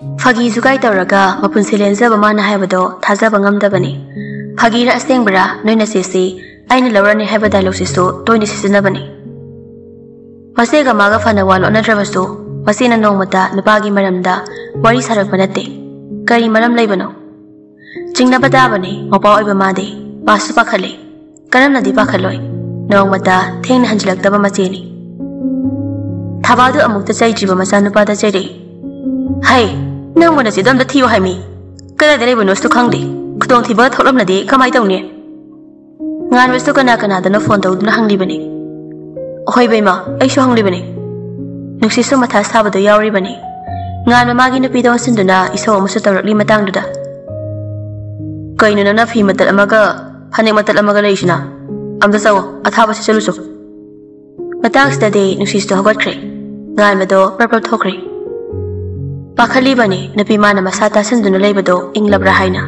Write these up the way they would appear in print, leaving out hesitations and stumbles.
Fagi Zukai Toraga, Mapun Silenza Bamana Habado, Tazabangam Dabani. Fagira Astengbra, Noina Sisi, Aina Lorani Habadalosis, Tony Sisinabani. Masega Maga Fanawal on a Travaso, Masina Nomata, Nabagi Maramda, Wari Sarapanate, Kari Maram Labano. Jingnabadabani, Mopa Ibamadi, Basu Pakali, Karamna di Pakaloi, Nomata, Tin Hanjlak Dabamatini. Tabadu amuk the Sajiba Masanupada Jedi. Hey, no one has done the tea of me. Kada de Revenus to Kangdi, Kudon Tiba Tolomnadi, come I don't near. Nan was to Kanakana, the no fondo, Nahanglibani. Hoibema, I show Hanglibani. Nuxiso Matas have the Yaribani. Nan Magin the Pido Sinduna is almost directly Matangda. Going enough him at the Amaga, Hanematal Amagalation. I'm the soul, at Havas Soluso. Matags the day, Nuxis to Hogot Cray. Nan Mado, Purple Tokri. Pakalibani, Napimana Masata Sinduna Labado, in Labrahina.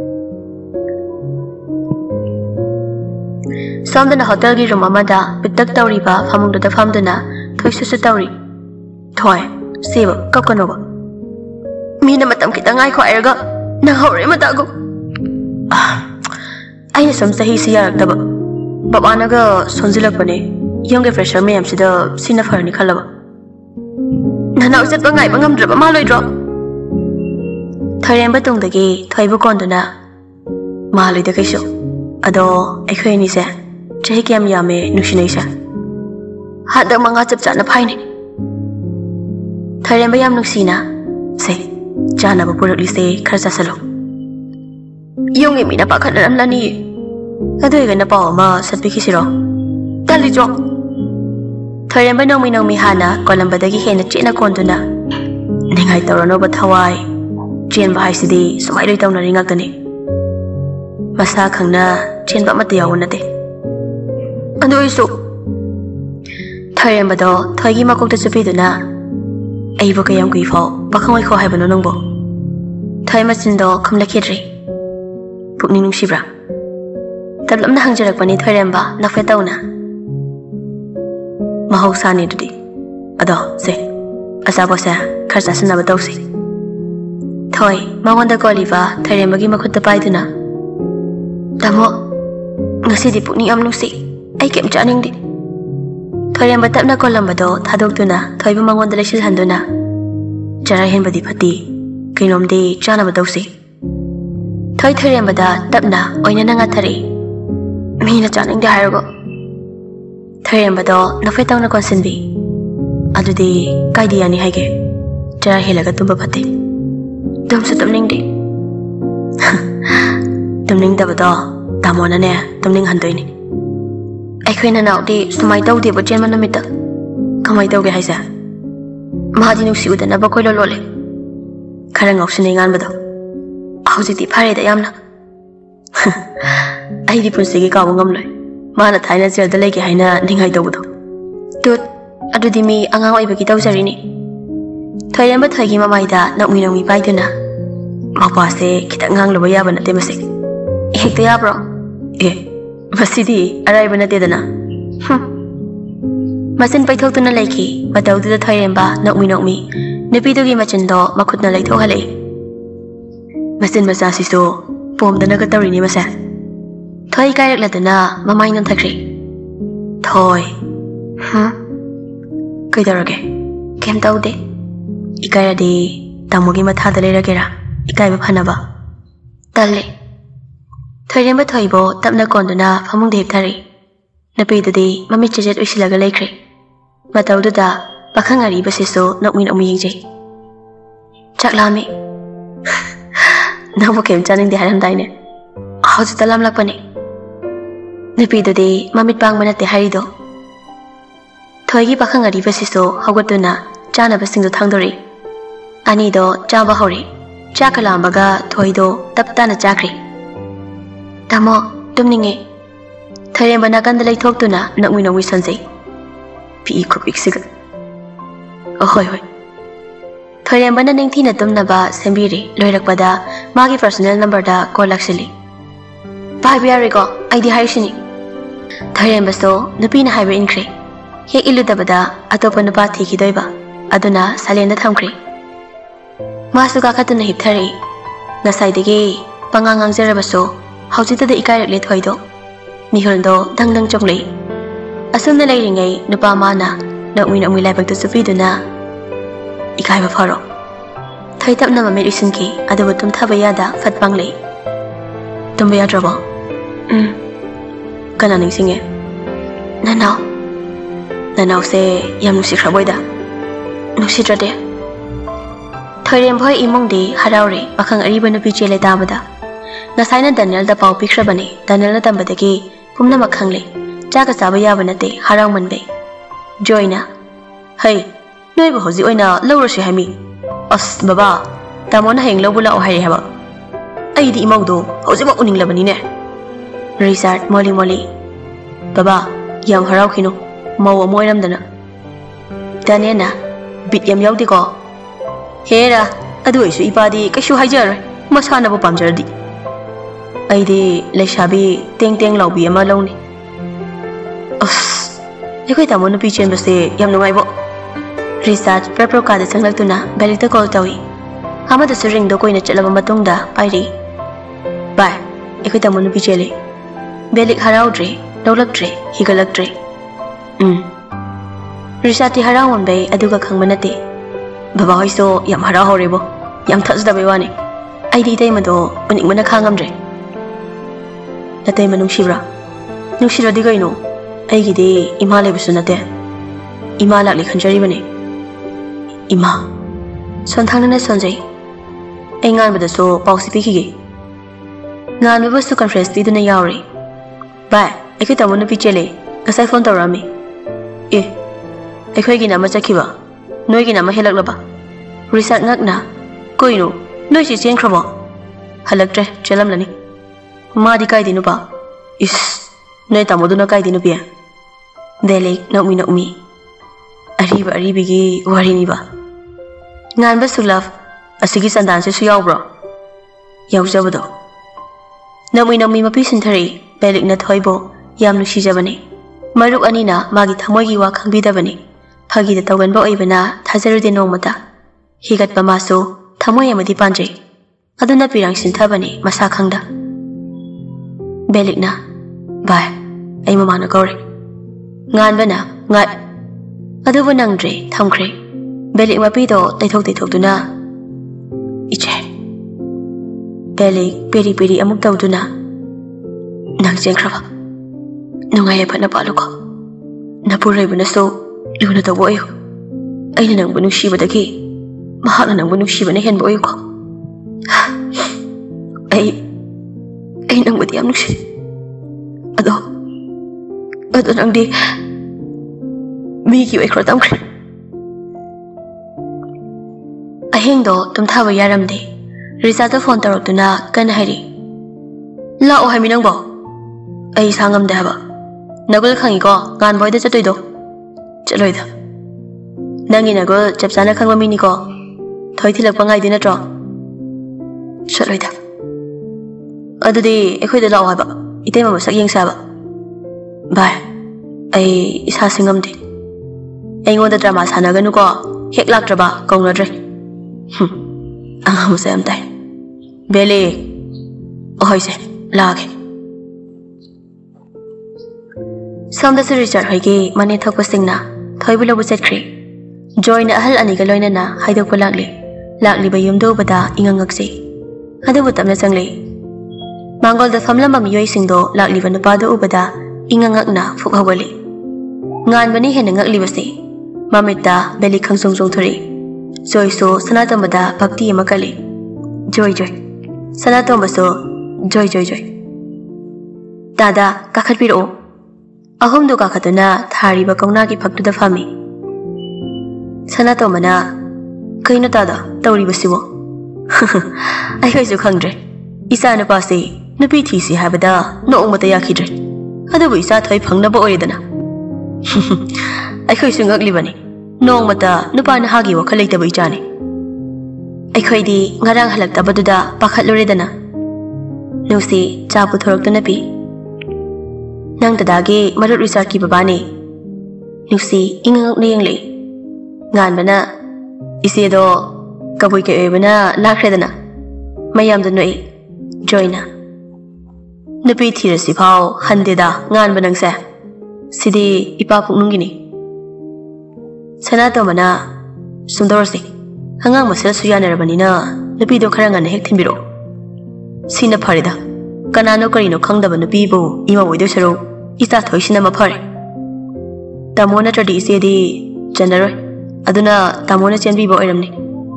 Some in the hotel room Amada, with Duck Tauriba, Famung to the Famdana, Twice Tauri. Toy, Save, Coconova. Mina Matam Kitanga Erga, Nahori Matago. I know some Sahisi Yarakaba. Babanaga, Sonzilapani, younger fresher ma'am, said the sin of her Nicolava. Now set Bangai Bangam drop a malloy drop. Tyremba tung the gay, Taibu Condona. Mali the Kisho. Ado, a Quenisa, Jakiam Yame, Nushination. Had the Mangatap Jana Pine. Tyremba Yam Nuxina, say, Jana will probably say, Karsasalo. Young Emina Pakaram Lani. I do even a power, said Pikisiro. Tell the job. Tyremba no me no mihana, Colambadagi hen a china condona. Ningai Torono but Hawaii. Jane by Sidi, so I do down a ring of the name. Masakana, Jane but Matia one a day. And do so. Tyremba do, Tagi Mako to Sapiduna. Avoka young Grifo, Bakamai ho heaven on Nombo. Tymasindo, come like Kitri. Putning Shibra. Tablam the Hangjak Pani Tyremba, Nafetona. Mahosani today. Ado, say, Azabosa, Karsasana Badosi. Toy, Mawanda Goliva, Tyremagi Makuta Baiduna. Damo, Nasidi Putni Amnusi, I kept janning it. Tyremba Tapna Colambado, Tadokuna, Toy Mawanda Lashis Handuna. Jarahin Badipati, Kinom de Jana Badosi. Toy Tyrembada, Tapna, Oinanangatari. Mina janning the Harago. Tyrembado, no fetang na consenbi. Adudi, Kaidiani Hage. Jara Hilaga Tumbapati. Dum sa tumning di. Tumning dabado, Damona ne, Tumning Handoini. I queen an out di, so my dog but German Namita. Come my dog Haza. Mahadinu si with an abacoilo lole. Karang optioning Anbado. How's it the parade I am? I did Punsigi Gawangam. Mana Thailand the lake Haina Ningai Dodo. Tut, Adudimi, Angawai Bakito Zarini. Tayamba Tagima Maida, not me no me by dinner. Mapase, Kitangang Lobayaban at Demasik. Hek the Abro. Eh, Masidi, arrive in a dedana. Masin by Totuna Lakey, but out to the Tayamba, not me. Nepido Gimachendo, Makutna Lake Tohale. Masin Masasisto, Pom the Nagatarini Masa. Toy Garrick Latana, Mamma non Takri. Toy. Kudarage. Came down de. Ikara de Tamogima Tadalera Gera. Ikai Panava. Tale. Tyremba Toibo, Tapna Condona, Famung de Tari. Napi the day, Mammy Chijet Ushilaga Lakre. Matauda, Bakangari Basiso, not win Omiji. Chaklami. Now came turning the Haram Diner. How's the Lam Lapani? Napi the day, Mamit Bangman at the Harido. Toigi Bakangari Basiso, Hogotuna, Jana Basing the Tangdori. Anido, Java Hori, Jakalambaga, Toido, Taptana Jakri. Tamo, Dumninge. Tyremba Nagandale Tokuna, not win a Wissanze. P. Cook Cigar. Ahoy. Tyremba Ningtina Dumnaba, Sembiri, Loirakbada, Magi personal number da, Kolaxili. 5 years ago, I did Hireshini. Tyremba so, Nupina Hyber Incre. He illudabada, Atopanabat Hikidoiba, Aduna, Salena Tamcre. Masu kakatuna hipthari. Ngasaidagi pangang ngangjarabaso haujitada ikairакle thoido. Mihuldo dangdang chonglei. Asumna leiringai nupa mana nakmi laibaktu supiduna ikaiba pharo. Thaitapna mamit isinki adubu tumthaba yada fatpanglei. Tumba yadrabo. Kana ningsinge. Nanau se yam nusikhraboida. Nusidrade. Thoirem bhoi imongdi haraure pakhang ariba nupi chele tabada. Nasaina Daniel da pau pikhrabani. Daniel na tambadagi pumna makhangle. Chaka saba yaba nate harang manbe. Joyna. Hey, noi ba hoji oina lawrashi hami. As baba, tamona heng lawbula o hai haba. Ai di imaudo hoji ma uning labani ne. Richard moli. Baba, yam harau khino. Mau amoiram dana. Daniel na bit yam yaudi ko. Hera, adu isu ipadi kashu hajar. Masana bo pamjardi. Ai di leshabi teng laubi ama lawni. As, ekoi tamona pichen base yam nungai bo. Research prepro kada changlak belikta call tawi. Hamada ring do koina chalaba matungda pairi. Bye. Ekoi tamona pichele. Belik haraudre, lawlaktre, higalaktre. Research ti harawan bay aduga khangmanate. Baba hoiso yam harau horebo. Yam thasda bay wani. Ai di tay mado unik mana khangamdre. Natay manungshibra. Nungshira di gaino. Ai gide ima lebusu nate. Ima lakli khanjari bane. Ima. Sontang na sonjay. Ay ngan bada so pausi pikige. Ngan baba so conference di na yauri. Bye. Ekoi tamo na pichele. Kasay phone tawrami. Ekoi gina machakiba. Noi gina mahelak laba. Research ngak na. Koino. Noi si chen krabo. Halaktre chelam lani. Ma di kai dinu pa. Noi tamo do na kai dinu pia. Belik nakmi. Aribigi warini ba. Ngan ba sulaf asigi sandan se suyaw bro. Yaw jabado. Nakmi mapi sinthari belik na thoibo yam nushijabani. Maruk anina magi thamoigi wa khangbidabani. Phagi da tawganba oibana thajarude nongmata. Higat ba maso thamoi amadi panjai. Aduna pirang sinthabani masa khangda. Belik na. Bye. Ai mama na kore. Ngan bana ngat. Adubu nangdre thamkhre. Belik mapido taithok duna. Iche. Belik peri amuk tawduna. Nang jengkraba. Nungay pa na palo ko. Napuray ba na so luna tawo ayo. Ay na nang bunong shiba dagi. Mahal na nang bunong shiba na henbo ayo ko. Ay nang matiyam nung siya. Ado nang di Miki ay krotam kre. Ahing do tumthawa yaramde. Rizata phone tarok duna kan hari. Lao hai minang bo. Ay sangam de haba. Nagul khangi ko ngan boy da chatoy do. Chaloy da. Nangi nagul chapsana khangwa mini ko. Thoi thilak pa ngai dina tro. Chaloy da. Adu di ekhoy da lao haba. Itay mamasak yang saba. Bye. Ay isa singam de. Ay ngoda drama sana ganu ko. Hek lak draba kong na dre. Ang musayam tay. Beli. Ohoy se. Lagi. Somda si Richard hoigi mani thokpa singna thoi bulabu chetkri. Joy na ahal ani ga loina na haidok palakli. Lakli ba yumdo bada ingangakse. Adubu tamna changli. Mangol da famlamba miyoy singdo lakli ba nupado ubada ingangak na fukhawali. Ngan bani hena ngakli basi. Mamita beli khangsong thori. Joy so sanatambada bhakti amakali. Joy. Sanatamba so joy. Dada kakhatpiro. Ahom do kakhatuna thari ba kauna ki phaktu da phami. Sanato mana kaino tada tawri basibo. Ai kai su khangdre. Isa na pasi nupi thisi habada no mata yakhidre. Adabu isa thoi phangna ba oredana. Ai kai su ngakli bani. Nong mata nupa na hagi wa khalai ta bai chani. Ai kai di ngarang halak ta baduda pakhat loredana. Nusi cha puthorok ta napi. Nang tadagi marut Richard ki babani. Nusi ingangak na yang li. Ngan bana isi do Kabui ke ebena lakredana. Mayam da noi. Joina. Napi thirasi phao handeda ngan banang se. Sidi ipa puknungini. Sana to mana sundorsi. Hangang masala suyana rabanina napi do kharangan hek thinbiro. Sina pharida. Kanano karino khangdaba napi bo ima oido saro ita thoisina ma phare. Tamona tradi isedi janaroi. Aduna tamona chenbi bo oiramni.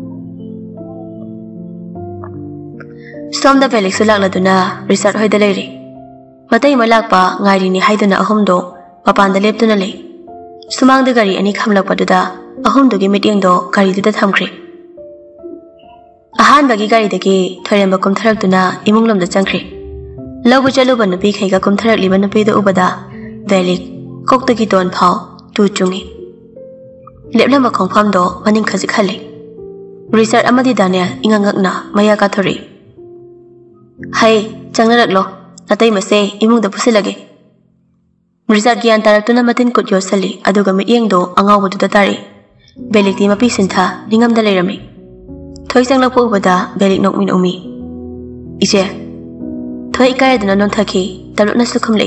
Somda Felix lakladuna Richard hoida leiri. Matai malakpa ngairi ni haiduna ahomdo papanda leptuna lei. Sumangda gari ani khamlakpaduda ahomdogi mityengdo gariduda thamkhri. Ahanbagi garidagi thoiremba kumtharaktuna imunglamda changkhri. Lawbu chaluba nupi khaiga kumtharakliba nupidu ubada Felix koktagi ton phau tu chungi. Leplamba khongphamdo maning khaji khali. Richard amadi Daniel ingangakna maya ka thori. Hai, changnaraklo. Natai mase imungda pusilage. Richard gyan taraktuna matin kut yosali aduga mityengdo angawbududa tari. Belik ti mapi sintha ningamda leirami. Thoi changlakpa ubada Belik nokmin umi. Ije. Thoi ikayaduna nonthaki talukna sukhamlei.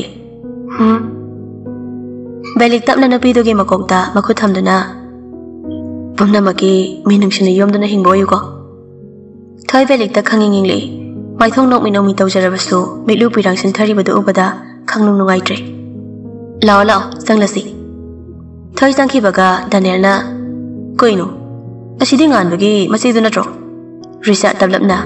Belik tapna napidugi makokta makhuthamduna. Pumnamaki minungshina yomduna hingboyuko. Thoi Belik ta khangingingli. Maithong nok minong mitaw jarabasu mitlu pirang sinthari badu ubada khangnung nungaitre. Lao lao sanglasi. Thoi sangki baga Daniel na koinu. Asidi ngan bagi masidu natro. Richard tablapna.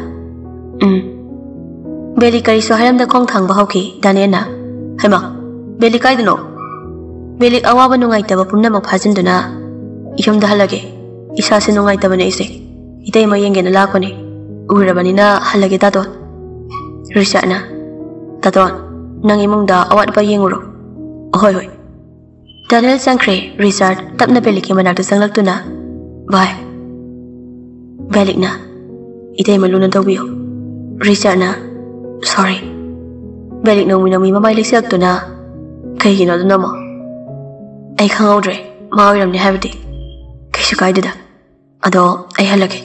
Belik kari so haram da khong thang bahauki Daniel na. Haima. Belik kai duno. Belik awaba nungai taba pumna mak phajinduna. Yom da halage. Isa se nungai taba ne ise. Itay mayenge na lakone. Urabanina halage tato. Richard na. Taton. Nang imungda awat pa yenguro. Ahoy hoy. Daniel sangkre Richard tapna Belik manakta sanglaktuna. Bye. Belik na. Itay maluna tawbiyo. Richard na. Sorry. Belik nung minami mamay liksiaktuna. Kaygino dun mo. Ay khangaudre. Mawiram ni habiti. Kayshu kaidida. Ado ay halage.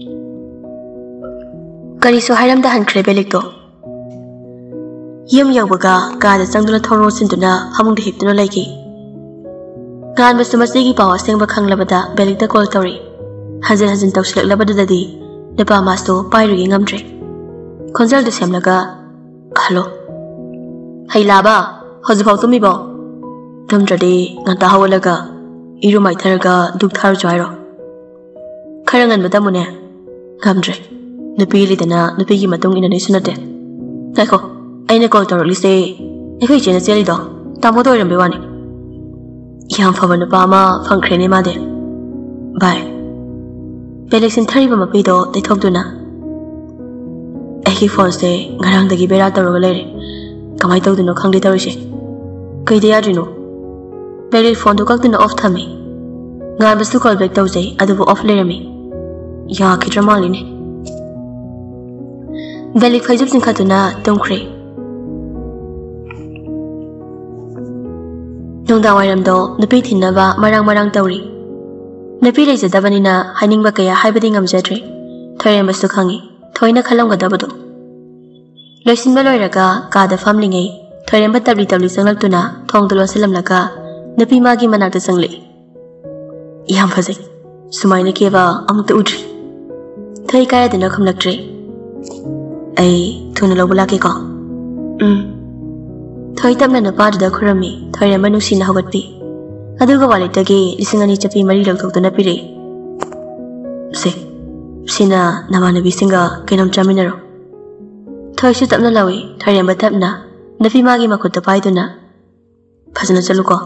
Kari so haram da hankre Belik to. Yum yawbaga kada changduna thoro sinduna hamungda hiptuna laiki. Gan basu masigi pawa sengba khanglabada Belik ta call tori. Hazin tawsilaklabadudadi napa masto pairugi ngamdre. Konjal du semlaga hello. Hey laba hojipau tumi bo. Tumdradi nganta hawalaga iru maitharaga duk thar joiro. Kharangan badamune ngamdre. Nupi lidana nupi gi matung ina nesunate. Ngaiko aina call tawrlise ekhoi chena chelido tamodo irambe wani. Yam phaba nupa ma phangkhre ne ma de. Bye. Belik sinthariba mapido taithokduna. Eki phone se ngarangdagi bera tawroga leire. Kamai tawduno khangde tawrise. Kaide yadrino. Belik phone du kakduna off thami. Ngan basu call back tawjai adubu off leirami. Ya khidramali ne. Belik faijub singkhatuna tongkhre. Nungdang wairamdo nupi thinnaba marang tawri. Nupi leijadabanina hainingba kaya haibadi ngamjadre. Thoirembasu khangi. Thoina khalamgadabadu. Loisinba loiraga kada famlingei. Thoiremba tabli sanglaktuna thongdulo silamlaga nupi magi manakta sangli. Yam phajai. Sumaina keba amukta udri. Thoi kayaduna khamlaktre. Ay thuna lobulake ko. Thoi tapna napaduda khurami thoiremba nusina hogatpi. Aduga walitagi lisingani chapi mari lagthokduna pire. Sina namanabi singa kenom chaminaro. Thoi su tapna lawi thoiremba tapna napi magi makhutta paiduna. Phajana chaluko.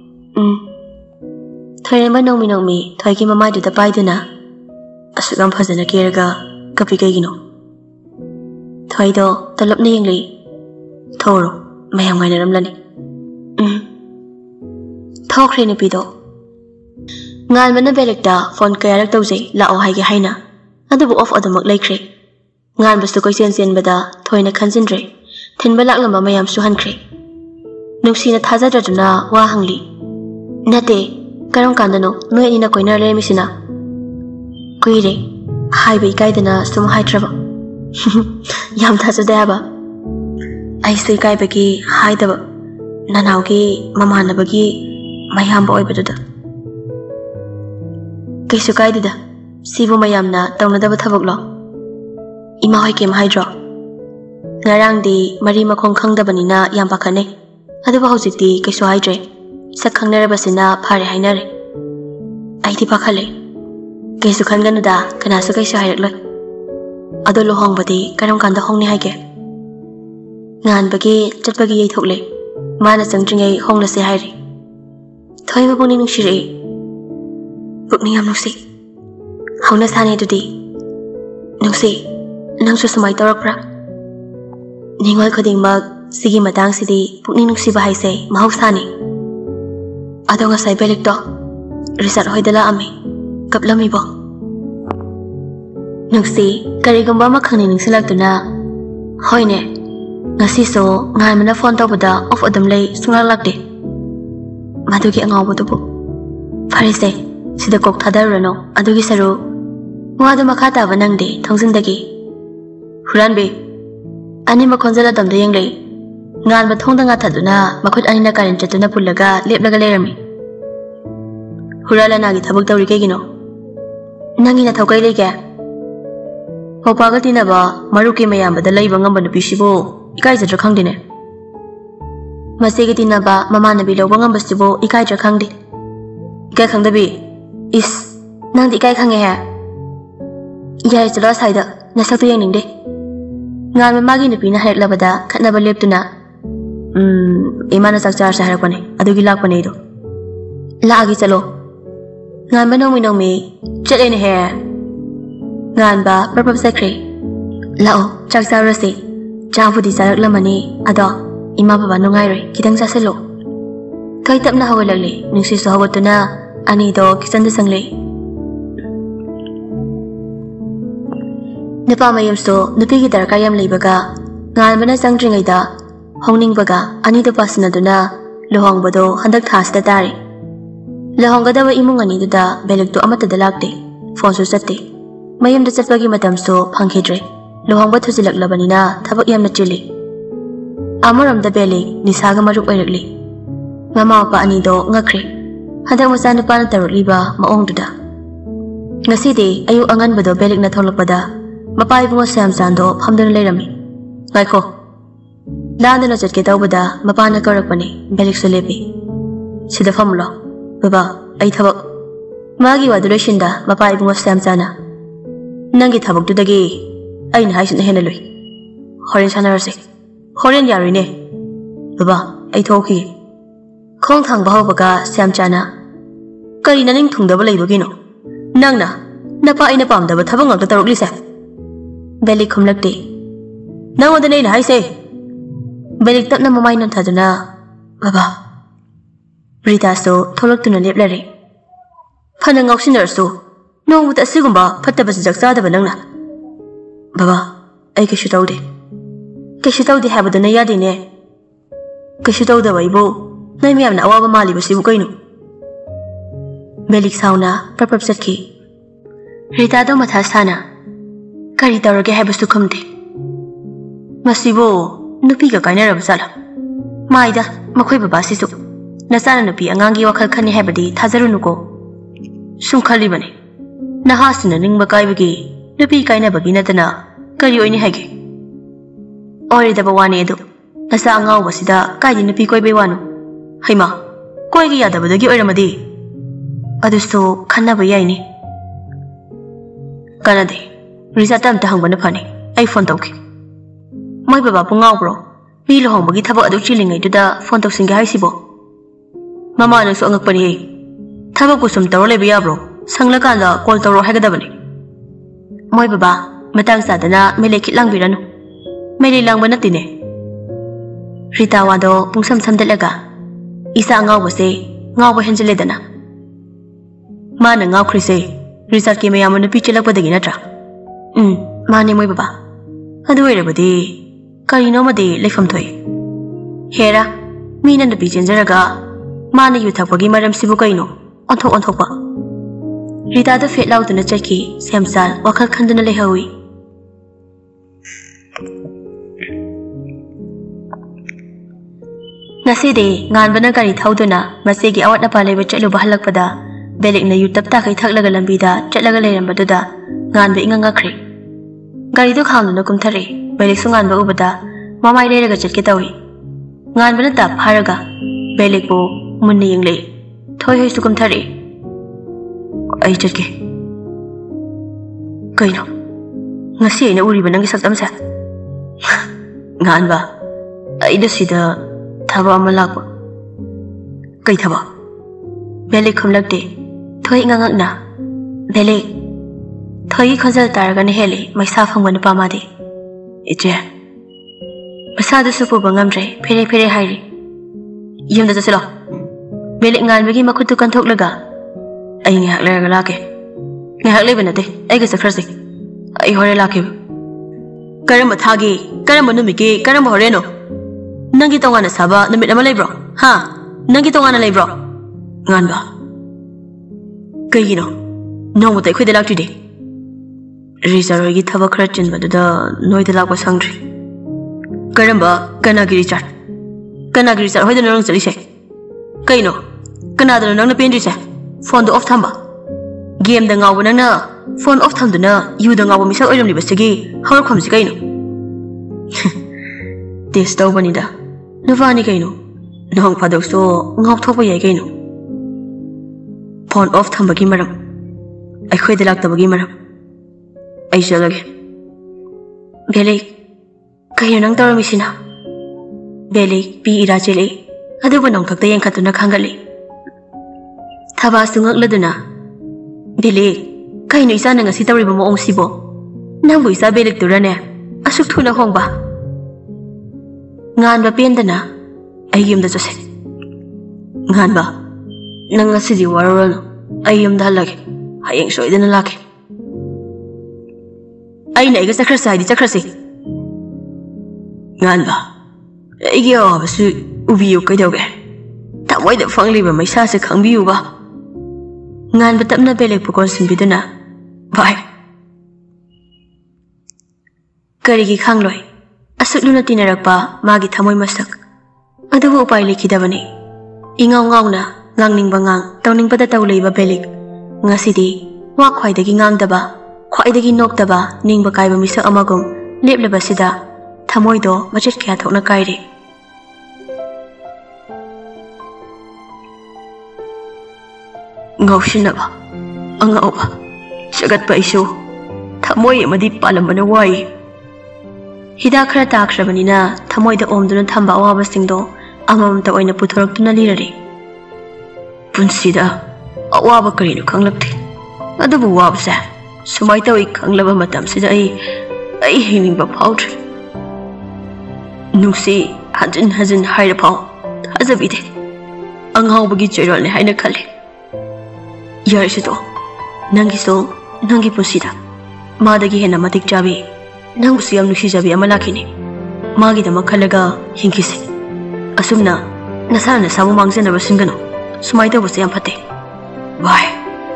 Thoiremba nongmi thoigi mamaiduda paiduna. Asugam phajana keraga kapi kaigino. Thoido talapna yengli. Thoro mayam ngainaramlani. Thokre nupido. Ngan mana Belikta phone kayarak tawjai lao haige haina. Adubu off adamak laikre. Ngan bastu koisen bada thoina khanjindre. Thinba laklamba mayam su hankre. Nuksina thajadraduna wa hangli. Nate karam kandano noi anina koinar le misina. Kuire हाइब इकाइदना सुम हाइद्रब याम थाजदे हाबा आइसु इकाइबगी हाइदब ननावगी ममानबगी मयाम ओइबदुदा कैसु काइदिदा सिबु मयामना तौनदब थबकलो इमा होय केम हाइद्रो ngarangdi mari makhong khangdabani yam pakhane aduba hojikti kaisu haidre sak khangnarabasina phare hainare aiti pakhale kaisu khanganuda kanasu kaisu hairaklo ado lohongbadi karam kanda hongni haige nganbagi chatbagi yei thokle mana changtringai honglase hairi thoiba buni nungshire bukni yam nusi hauna sane dudi nusi nangsu sumai torakpra Ningol khudingmak sigi matang sidi pukning nungsiba haise mahausani ado ngasai belik do risat hoidala ami kaplami bo nungsi karigamba ma khangni ningsilaktuna hoine ngasi so ngai mana phone tawbada off adam lei sunglak lakde madugi angawbo dubu pharise sida kok thadarano adugi saru wadu makha ta banangde thongjindagi huranbe ani makhonjala damda yenglei ngan ba thongda nga thaduna makhut ani na karin chatuna pullaga leplaga lerami hurala nagi thabuk tawri ke gino nangi na thokai lege hopaga tinaba maruke mayam bada leiba ngamba nu pisibo ikai jatra khangdine masege tinaba mama nabi loba ngamba sibo ikai jatra khangdi ikai khangdabi is nangdi ikai khange ha yai chalo saida nasaktu yeningde ngan magi nupi na haiklabada khatnaba leptuna imana sakchar saharakpane adugi lakpane do laagi chalo ngan ba nomi chatene he ngan ba prapap sakre lao chakchar rase chapudi saraklamani ado ima baba nungai roi kidang saselo kai tapna hawalagle ningsi so hawatuna ani do kitchen da sangle Nipa mayam so nupi ki darkar yam leibaga ngan bana sangdringai da hongning baga ani da pasna duna lohong bado handak thas da tare lohong gada wa imung ani da belek to amata da lakte phone su satte mayam da chatpagi matam so phangkhidre lohong ba thujilak labani na thabak yam na chili amaram da belek nisaga maruk oirakli mama pa ani do ngakre handak macha nupa na tarliba maong duda ngasi de ayu angan bado belek na tholakpada Mapai bungo Sam Sando phamdana leirami ngaiko landana chatke tawbada mapana karakpani belik so lepi sida famlo baba ai thabak magi wa duration da mapai bungo Sam Sana nangi thabak tu dagi ai na haisun hena loi horen sanarase horen yari ne baba ai thoki khong thang baho baga Sam Chana kari naning thungda ba leibo gino nangna napa ina pamda ba thabang ngak tarok lisa Belik khumlakte nang odane na haise belik tapna mamai nan thaduna baba Rita so tholaktuna leplare phana ngauksinar so nong buta sigumba phatta bas jaksa da banangna baba ai ke shutaude habaduna yadi ne ke shutauda waibo nai miyam na awaba mali basi bukainu belik sauna prapap satki Rita do matha sana Kari tawrage haibasu khumde masibo nupi ga kainarab sala maida makhoi baba sisu nasana nupi angangi wakhal khani haibadi thajarunuko sum khali bane nahasina ningba kaibagi nupi kainabagi natana kari oini haige ori daba wani edu nasa angau basida kaidi nupi koi be wanu haima koi gi yadabadagi oiramadi adusto khanna bayai ni kanade Risa tam ta hangbana phani ai phone tawki mai baba pungau bro mi lohong bagi thaba adu chilingai duda phone tawsing ga haisibo mama na so angak pani thaba ku sum tawle biya bro sangla kan da call tawro haga dabani mai baba matang sa dana mele khitlang biranu mele langbana tine Rita wa do pungsam samdalaga isa ngau base ngau ba henjele dana ma na ngau khrise Risa ke mayam na pichelak padagi na tra Mani moi baba adu oirabadi karino madi leifam thoi hera mina nabi jenjaraga mana yu thakpagi maram sibu kaino onthok ba Rita da fet lautuna chaki semsal wakhal khanduna lehawi Nasidi ngan bana gari thauduna masigi awat na palai ba chelu bahalak pada belik na yutap ta kai thaklaga lambida chatlaga leiram baduda ngan be inga ngakri gari du khawna kum thari belik sungan ba ubada mamai leiraga chatke tawi ngan bana ta pharaga belik bo munni yingle thoi hoi sukum thari ai chatke kaino ngasi ina uri banang saktam sa ngan ba ai da sida thaba amalak kai thaba belik khumlakte thoi ngangak na belik thoi khajal taraga ne hele maisa phangban pamade iche masada supu bangamre fere fere hairi yumda jaselo belik ngan bagi makutu kan thoklaga ai ngak leraga lake ngak lebenate ai ga sakrasi ai hore lake karamba thagi karamba numike karamba horeno Nangi tongana saba namit nama lebro ha nangi tongana lebro ngan ba kayino nong mutai khoi de lak tide rizaro gi thaba khara chin ba da noi de lak ba sangri karamba kanagiri chat hoi de nong chali se kayino kana da nong na pen ri se phone do off thamba game da ngaw na phone off thamduna yu da ngaw misa oiram li basigi hawar khom si kayino test tau bani da Nuvani kaino nong padok so ngok thopa yai kaino phone off thambagi maram ai khoi de laktabagi maram ai jalage belik kayo nang tarami sina belik pi ira chele adu banong thakta yang khatuna khangali thaba sungak laduna belik kaino isa nang asi tawri ba mo ong sibo nang bu isa belik turane asuk thuna hongba ngan ba pendana ai yumda jose ngan ba nang asidi waron ai yumda lage hayeng soidana lake ai na iga sakhar sai di sakhar si ngan ba ai ge ba su ubiyo kai doge ta wai da fangli ba mai sa se khangbiu ba ngan ba tapna belek pukon simbiduna bai kari gi khangloi asukuna tinarakpa magi thamoi masak adubu upai likhidabani ingaw ngawna ngangningba ngang tawningpada tawleiba belik ngasidi wa khwaidagi ngangdaba khwaidagi nokdaba ningba kaiba misa amagum leplaba sida thamoido machet kya thokna kairi ngawshinaba angawba sagatpa isu thamoi amadi palambana wai Hidak khara takshabanina thamoida omduna thamba awabasingdo amamta oina puthoraktuna lirari punsida awaba karino khanglakte adubu wabsa sumai tawi khanglaba matam sida ai hiningba phawtre nusi hajin haira phaw thajabide anghawbagi choirol ne haina khale yarisido nangi pusida madagi hena matik jabi nang usiyam nushi jabi amalakini magi da makhalaga hinkisi asumna nasana sabu mangsen aba singano sumai da busiyam phate wai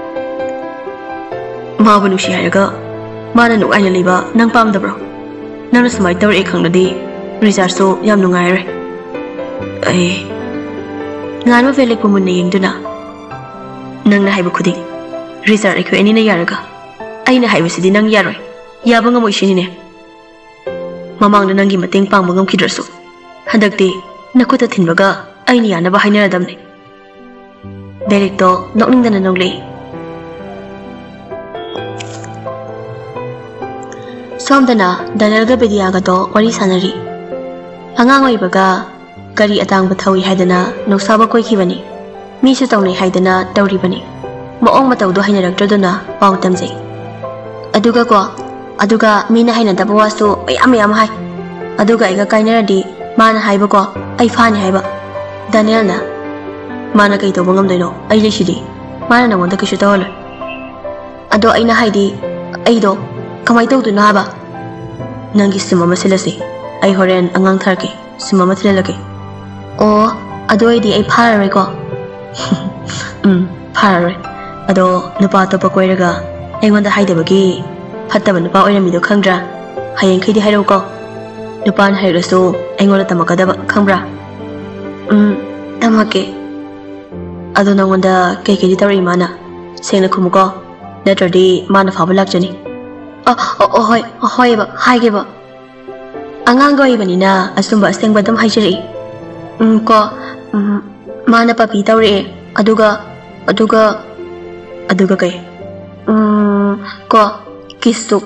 ma bu nushi haraga mana nu aina liba nang pam da bro nang sumai tawr e khangnadi result so yam nungai re ai ngano velek bu munne yingduna nang na haibu khudi result e khoi ani na yaraga aina haibu sidi nang yaroi yaba ngamoi shini ne mamang nangi mateng pangba ngamkidrasu handakti nakuta thinbaga aini yana ba hainaradamne belik to nokningdana nongle somdana danalga bediyaga to wari sanari angang oibaga gari atangba thawi haidana noksaba koikhibani misu tawnai haidana tawribani maong matawdo hainarakdraduna paw tamjai aduga ko aduga mina haina dabawasu mayam hai aduga iga kainaradi mana haiba ko ai fani haiba Daniel na mana kai to bangam doino ai leshidi mana na wonda kishu tawala ado aina haidi ai do kamai to du na ba nangi sima masilasi ai horen angang tharki sima mathlelake o ado ai di ai phara re ko phara re ꯑꯗꯣ ꯅꯨꯄꯥ ꯑꯇꯣꯞꯄ ꯀꯣꯏꯔꯒ ꯑꯩꯉꯣꯟꯗ ꯍꯥꯏꯗꯕꯒꯤ ꯐꯠꯇꯕ ꯅꯨꯄꯥ ꯑꯣꯏꯔꯝꯃꯤꯗꯣ ꯈꯪꯗ꯭ꯔꯥ ꯍꯌꯦꯡꯈꯩꯗꯤ ꯍꯥꯏꯔꯛꯎꯀꯣ ꯅꯨꯄꯥꯅ ꯍꯥꯏꯔꯁꯨ ꯑꯩꯉꯣꯟꯗ ꯇꯝꯃꯛꯀꯗꯕ ꯈꯪꯕ꯭ꯔꯥ ꯇꯝꯃꯛꯀꯦ ꯑꯗꯣ ꯅꯪꯉꯣꯟꯗ ꯀꯩꯀꯩꯗꯤ ꯇꯧꯔꯛꯏ ꯃꯥꯅ ꯁꯦꯡꯅ ꯈꯨꯝꯃꯨꯀꯣ ꯅꯠꯇ꯭ꯔꯗꯤ ꯃꯥꯅ ꯐꯥꯕ ꯂꯥꯛꯆꯅꯤ ꯍꯣꯏ ꯍꯣꯏꯕ ꯍꯥꯏꯒꯦꯕ ꯑꯉꯥꯡꯒ ꯑꯣꯏꯕꯅꯤꯅ ꯑꯆꯨꯝꯕ ꯑꯁꯦꯡꯕ ꯑꯗꯨꯝ ꯍꯥꯏꯖꯔꯛꯏ ꯀꯣ ꯃꯥꯅ ꯄꯥꯄꯤ ꯇꯧꯔꯛꯑꯦ ꯑꯗꯨꯒ ꯀꯩ ꯀꯣ ꯀꯤꯁꯁꯨ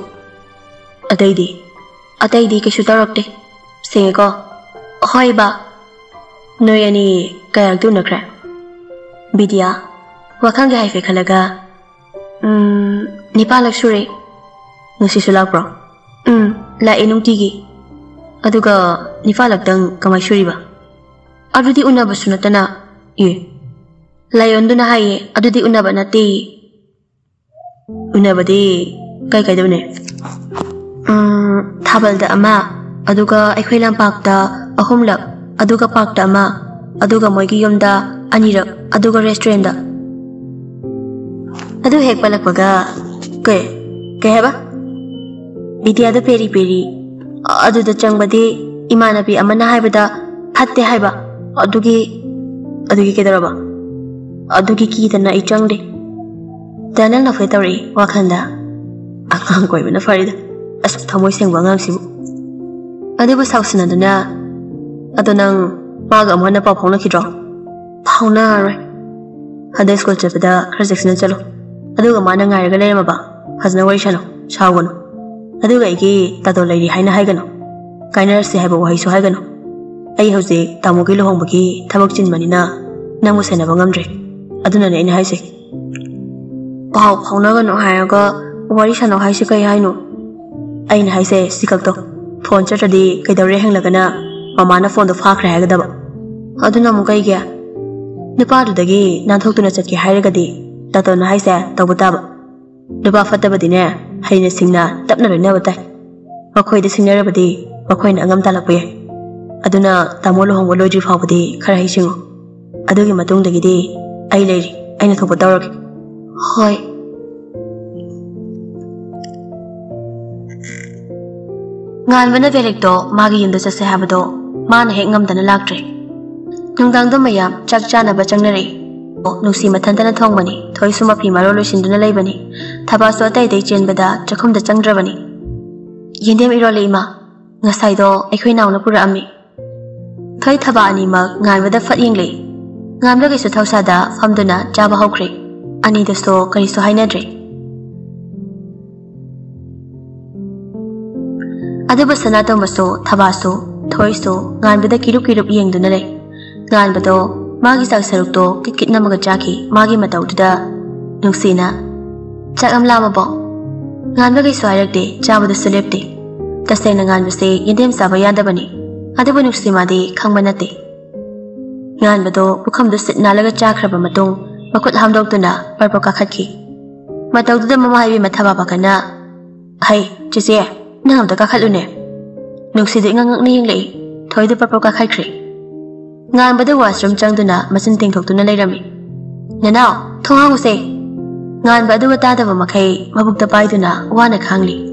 ꯑꯇꯩꯗꯤ ꯀꯩꯁꯨ ꯇꯧꯔꯛꯇꯦ ꯁꯦꯡꯉꯦꯀꯣ ꯍꯣꯏꯕ ꯅꯣꯏ ꯑꯅꯤ ꯀꯌꯥꯔꯛꯇꯤ ꯎꯅꯈ꯭ꯔꯦ ꯕꯤꯗ꯭ꯌꯥ ꯋꯥꯈꯜꯒꯤ ꯍꯥꯏꯐꯦꯠ ꯈꯜꯂꯒ 9ꯂꯛ ꯁꯨꯔꯦ ꯉꯁꯤꯁꯨ ꯂꯥꯛꯄ꯭ꯔꯣ ꯂꯥꯛꯑꯦ ꯅꯨꯡꯇꯤꯒꯤ ꯑꯗꯨꯒ 9ꯂꯛꯇꯪ ꯀꯃꯥꯏ ꯁꯨꯔꯤꯕ ꯑꯗꯨꯗꯤ ꯎꯅꯕꯁꯨ ꯅꯠꯇꯅ ꯂꯥꯏꯌꯣꯟꯗꯨꯅ ꯍꯥꯏꯌꯦ ꯑꯗꯨꯗꯤ ꯎꯅꯕ ꯅꯠꯇꯦ ꯎꯅꯕꯗꯤ ꯀꯥꯏꯗ ꯎꯅꯩ ꯊꯥꯕꯜꯗ ꯑꯃ ꯑꯗꯨꯒ ꯑꯩꯈꯣꯏ ꯂꯝꯄꯥꯛꯇ 3ꯂꯛ ꯑꯗꯨꯒ ꯄꯥꯔꯛꯇ ꯑꯃ ꯑꯗꯨꯒ ꯃꯣꯏꯒꯤ ꯌꯨꯝꯗ 2ꯔꯛ ꯑꯗꯨꯒ ꯔꯦꯁꯇꯨꯔꯦꯟꯗ ꯑꯗꯨ ꯍꯦꯛ ꯄꯜꯂꯛꯄꯒ ꯀꯩ ꯍꯥꯏꯕ ꯕꯤꯗ꯭ꯌꯥꯗ ꯄꯦꯔꯤ ꯑꯗꯨꯗ ꯆꯪꯕꯗꯤ ꯏꯃꯥꯟꯅꯕꯤ ꯑꯃꯅ ꯍꯥꯏꯕꯗ ꯐꯠꯇꯦ ꯍꯥꯏꯕ ꯑꯗꯨꯒꯤ ꯀꯩꯗꯧꯔꯕ ꯑꯗꯨꯒꯤ ꯀꯤꯗꯅ ꯑꯩ ꯆꯪꯗꯦ ꯗ ꯅꯪ ꯅꯐꯣꯏ ꯇꯧꯔꯛꯏ ꯋꯥꯈꯜꯗ ꯑꯉꯥꯡ ꯀꯣꯏꯕꯅ ꯐꯔꯤꯗ ꯑꯁ ꯊꯃꯣꯏ ꯁꯦꯡꯕ ꯑꯉꯥꯡꯁꯤꯕꯨ ꯑꯗꯨꯕꯨ ꯁꯥꯎꯁꯤꯟꯅꯗꯨꯅ ꯑꯗꯣ ꯅꯪ ꯃꯥꯒ ꯑꯃꯨꯛ ꯍꯟꯅ ꯄꯥꯎ ꯐꯥꯎꯅꯈꯤꯗ꯭ꯔꯣ ꯐꯥꯎꯅꯔꯔꯣꯏ ꯍꯟꯗꯛ ꯁ꯭ꯀꯨꯜ ꯆꯠꯄꯗ ꯈꯔ ꯆꯦꯛꯁꯤꯟꯅ ꯆꯠꯂꯣ ꯑꯗꯨꯒ ꯃꯥꯅ ꯉꯥꯏꯔꯒ ꯂꯩꯔꯝꯃꯕ ꯐꯖꯅ ꯋꯥꯔꯤ ꯁꯥꯟꯅꯧ ꯁꯥꯎꯒꯅꯨ ꯑꯗꯨꯒ ꯑꯩꯒꯤ ꯇꯥꯇꯣ ꯂꯩꯔꯤ ꯍꯥꯏꯅ ꯍꯥꯏꯒꯅꯨ ꯀꯥꯏꯅꯔꯁꯤ ꯍꯥꯏꯕ ꯋꯥꯍꯩꯁꯨ ꯍꯥꯏꯒꯅꯨ ꯑꯩ ꯍꯧꯖꯤꯛ ꯇꯥꯃꯣꯒꯤ ꯂꯨꯍꯣꯡꯕꯒꯤ ꯊꯕꯛ ꯆꯤꯟꯕꯅꯤꯅ ꯅꯪꯕꯨ ꯁꯦꯟꯅꯕ ꯉꯝꯗ꯭ꯔꯦ ꯑꯗꯨꯅꯅꯦ ꯑꯩꯅ ꯍꯥꯏꯁꯦ ꯄꯥꯎ ꯐꯥꯎꯅꯒꯅꯨ ꯍꯥꯏꯔꯒ ꯋꯥꯔꯤ ꯁꯥꯟꯅꯧ ꯍꯥꯏꯁꯦ ꯀꯩ ꯍꯥꯏꯅꯣ ꯑꯩꯅ ꯍꯥꯏꯁꯦ ꯁꯤꯈꯛꯇꯣ ꯐꯣꯟ ꯆꯠꯇ꯭ꯔꯗꯤ ꯀꯩꯗꯧꯔꯦ ꯍꯪꯂꯒꯅ ꯃꯃꯥꯅ ꯐꯣꯟꯗꯣ ꯐꯥꯈ꯭ꯔꯦ ꯍꯥꯏꯒꯗꯕ ꯑꯗꯨꯅ ꯑꯃꯨꯛ ꯀꯩꯒꯤ ꯅꯨꯄꯥꯗꯨꯗꯒꯤ ꯅꯥꯟꯊꯣꯛꯇꯨꯅ ꯆꯠꯀꯦ ꯍꯥꯏꯔꯒꯗꯤ ꯇꯥꯇꯣꯅ ꯍꯥꯏꯁꯦ ꯇꯧꯕ ꯇꯥꯕ ꯅꯨꯄꯥ ꯐꯠꯇꯕꯗꯤꯅꯦ ꯍꯩꯅ ꯁꯤꯡꯅ ꯇꯞꯅ ꯂꯣꯏꯅꯕ ꯇꯥꯏ ꯃꯈꯣꯏꯗ ꯁꯤꯡꯅꯔꯕꯗꯤ ꯃꯈꯣꯏꯅ ꯑꯉꯝ ꯇꯥꯜꯂꯛꯄ ꯌꯥꯏ ꯑꯗꯨꯅ ꯇꯥꯃꯣ ꯂꯨꯍꯣꯡꯕ ꯂꯣꯏꯗ꯭ꯔꯤ ꯐꯥꯎꯕꯗꯤ ꯈꯔ ꯍꯩꯁꯤꯡꯉꯨ ꯑꯗꯨꯒꯤ ꯃꯇꯨꯡꯗꯒꯤꯗꯤ ꯑꯩ ꯂꯩꯔꯤ ꯑꯩꯅ ꯊꯣꯛꯄ ꯇꯧꯔꯒꯦ ꯍꯣꯏ ꯉꯥꯟꯕꯅ ꯕꯦꯂꯦꯛꯇꯣ ꯃꯥꯒꯤ ꯌꯨꯝꯗ ꯆꯠꯁꯦ ꯍꯥꯏꯕꯗꯣ ꯃꯥꯅ ꯍꯦꯛ ꯉꯝꯗꯅ ꯂꯥꯛꯇ꯭ꯔꯦ ꯅꯨꯡꯗꯥꯡꯗꯣ ꯃꯌꯥꯝ ꯆꯥꯛ ꯆꯥꯅꯕ ꯆꯪꯅꯔꯛꯏ ꯅꯨꯡꯁꯤ ꯃꯊꯟꯇꯅ ꯊꯣꯡꯕꯅꯤ ꯊꯣꯏꯁꯨ ꯃꯐꯤ ꯃꯔꯣꯜ ꯂꯣꯏꯁꯤꯟꯗꯨꯅ ꯂꯩꯕꯅꯤ ꯊꯕꯥꯁꯨ ꯑꯇꯩ ꯆꯦꯟꯕꯗ ꯆꯥꯛꯈꯨꯝꯗ ꯆꯪꯗ꯭ꯔꯕꯅꯤ ꯌꯦꯟꯗꯦꯝ ꯏꯔꯣꯜꯂꯤ ꯏꯃꯥ ꯉꯁꯥꯏꯗꯣ ꯑꯩꯈꯣꯏ ꯅꯥꯎꯅ ꯄꯨꯔꯛꯑꯝꯃꯤ ꯊꯣꯏ ꯊꯕꯥ ꯑꯅꯤꯃꯛ ꯉꯥꯟꯕꯗ ꯐꯠ ꯌꯦꯡꯂꯛꯏ ꯉꯥꯟꯕꯒꯤꯁꯨ ꯊꯧꯁꯥꯗ ꯐꯝꯗꯨꯅ ꯆꯥꯕ ꯍꯧꯈ꯭ꯔꯦ ꯑꯅꯤꯗꯨꯁꯨ ꯀꯔꯤꯁꯨ ꯍꯥꯏꯅꯗ꯭ꯔꯦ ꯑꯗꯨꯕꯨ ꯁꯅꯥꯇꯣꯝꯕꯁꯨ ꯊꯕꯥꯁꯨ ꯊꯣꯏꯁꯨ ꯉꯥꯟꯕꯗ ꯀꯤꯔꯨꯞ ꯌꯦꯡꯗꯨꯅ ꯂꯩ ꯉꯥꯟꯕꯗꯣ ꯃꯥꯒꯤ ꯆꯥꯛ ꯁꯔꯨꯛꯇꯣ ꯀꯤꯠ ꯅꯝꯃꯒ ꯆꯥꯈꯤ ꯃꯥꯒꯤ ꯃꯇꯧꯗꯨꯗ ꯅꯨꯡꯁꯤꯅ ꯆꯥꯛ ꯌꯥꯝ ꯂꯥꯝꯃꯕꯣ ꯉꯥꯟꯕꯒꯩꯁꯨ ꯍꯥꯏꯔꯛꯇꯦ ꯆꯥꯕꯗꯁꯨ ꯂꯦꯞꯇꯦ ꯇꯁꯦꯡꯅ ꯉꯥꯟꯕꯁꯦ ꯌꯦꯟꯗꯦꯝ ꯆꯥꯕ ꯌꯥꯗꯕꯅꯤ ꯑꯗꯨꯕꯨ ꯅꯨꯡꯁꯤ ꯃꯥꯗꯤ ꯈꯪꯕ ꯅꯠꯇꯦ ꯉꯥꯟꯕꯗꯣ ꯄꯨꯈꯝꯗꯨ ꯁꯤꯠ ꯅꯥꯜꯂꯒ ꯆꯥꯈ꯭ꯔꯕ ꯃꯇꯨꯡ ꯃꯈꯨꯠ ꯍꯥꯝꯗꯣꯛꯇꯨꯅ ꯄꯔꯄꯔ ꯀꯥꯈꯠꯈꯤ ꯃꯇꯧꯗꯨꯗ ꯃꯃꯥ ꯍꯥꯏꯕꯤ ꯃꯊꯕꯥ ꯄꯥꯈꯠꯅ ꯍꯩ ꯆꯦꯆꯦ ꯅꯪ ꯑꯝꯇ ꯀꯥꯈꯠꯂꯨꯅꯦ ꯅꯨꯡꯁꯤꯗ ꯏꯉꯛꯉꯛꯅ ꯌꯦꯡꯂꯛꯏ ꯊꯣꯏꯗꯨ ꯄꯔꯄꯔ ꯀꯥꯈꯠꯈ꯭ꯔꯦ ꯉꯥꯟꯕꯗ ꯋꯥꯁꯔꯨꯝ ꯆꯪꯗꯨꯅ ꯃꯆꯤꯟ ꯇꯤꯡꯊꯣꯛꯇꯨꯅ ꯂꯩꯔꯝꯃꯤ ꯅꯅꯥꯎ ꯊꯣꯡ ꯍꯥꯡꯉꯨꯁꯦ ꯉꯥꯟꯕ ꯑꯗꯨꯒ ꯇꯥꯗꯕ ꯃꯈꯩ ꯃꯕꯨꯛꯇ ꯄꯥꯏꯗꯨꯅ ꯋꯥꯅ ꯈꯥꯡꯂꯤ